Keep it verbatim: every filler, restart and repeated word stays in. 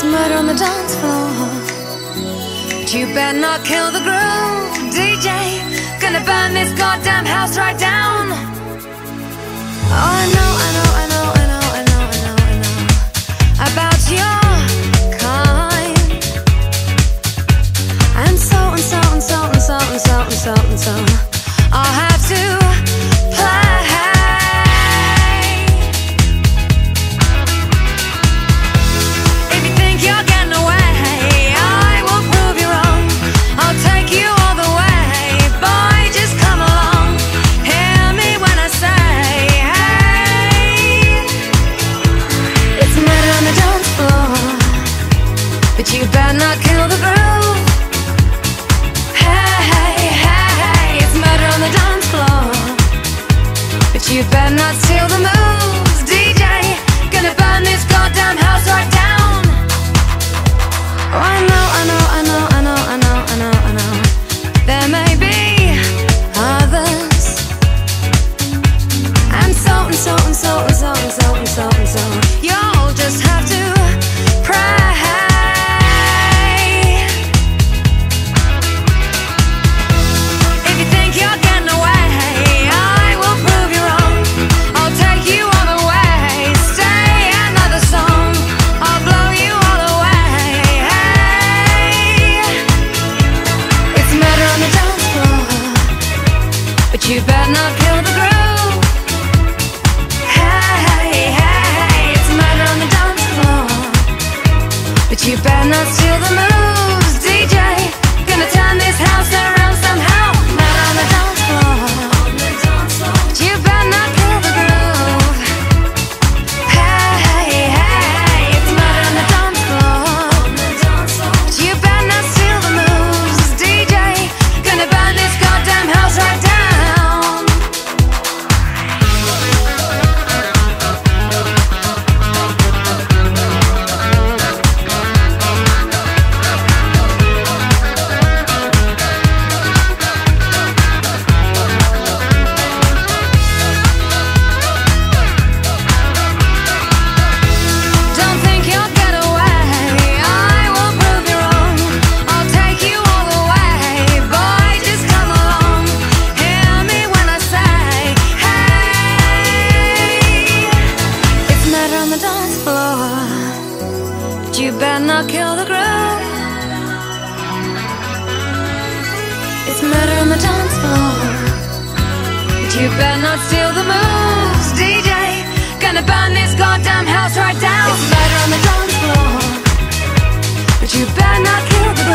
murder on the dance floor, but you better not kill the groove, D J. Gonna burn this goddamn house right down. Oh, I know, I know, I know, I know, I know, I know, I know about your kind. And so and so and so and so and so and so and so I'll have to play. If you think you're getting away, I will prove you wrong. I'll take you all the way. Boy, just come along. Hear me when I say, hey, it's murder on the dance floor, but you better not kill the groove. Hey, hey, hey, hey, it's murder on the dance floor, but you better not steal the moves, D J. Gonna burn this goddamn house right down. Oh, I know, I know, I know, I know, I know, I know, I know. There may be others, and so and so and so and so and so and so and so. You'll just have to pray. If you think you're getting away, I will prove you wrong. I'll take you all the way. Stay another song, I'll blow you all away. Hey, it's murder on the dance floor, but you better not kill the groove. Hey, hey, hey, it's murder on the dance floor, but you better not steal the moves, D J. Gonna turn this house around somehow. Murder on the dance floor, but you better not kill the groove. Hey, hey, hey, it's murder on the dance floor, but you better not steal the moves, D J. Gonna burn this goddamn house right down. Don't think you'll get away, I will prove you wrong. I'll take you all the way. Boy, just come along. Hear me when I say, hey, it's murder on the dance floor, but you better not kill the groove. It's murder on the dance floor, but you better not steal the moves, D J. Gonna burn this goddamn house right down. It's murder on the dance floor, but you better not kill the